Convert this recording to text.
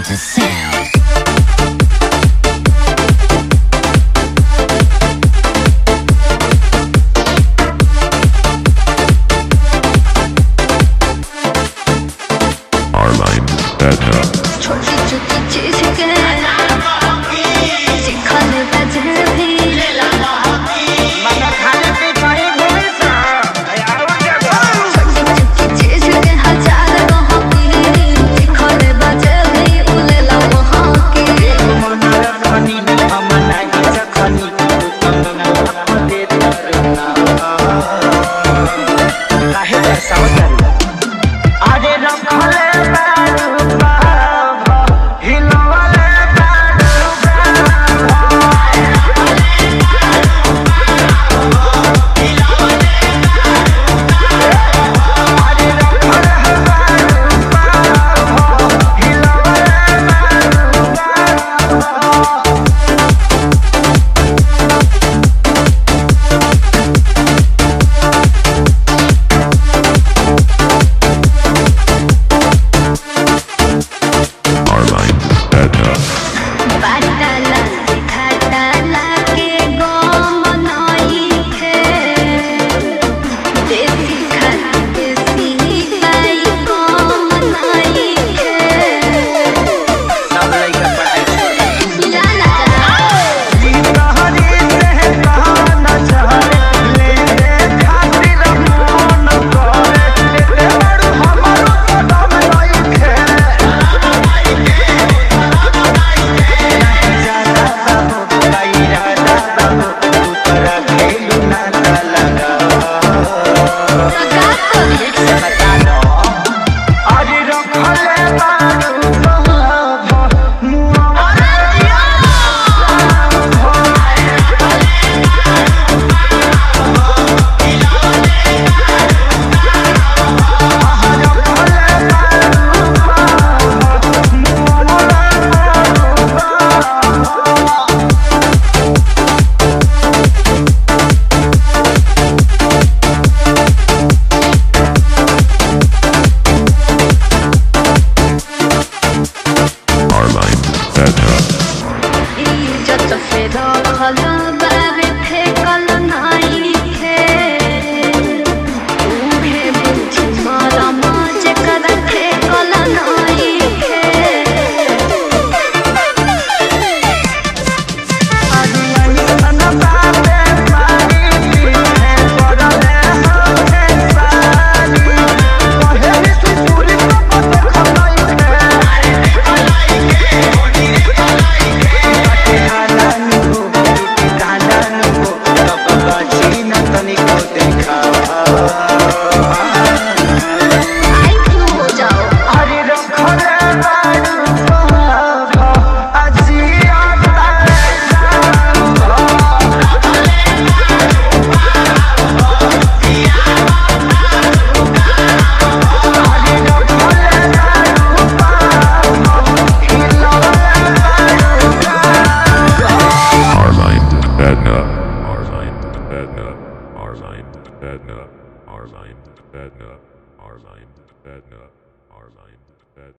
to sound. Arline Bedna. छोटी छोटी चीज के सिखाने बजे भी मगर खाने पे पाए घूमे सा छोटी छोटी चीज के हजार वहाँ की सिखाने बजे भी उले ला वहाँ की मनाया खानी मनाया जखानी तंगना दे करना काहे ऐसा होता आगे रखले Arline Bedna.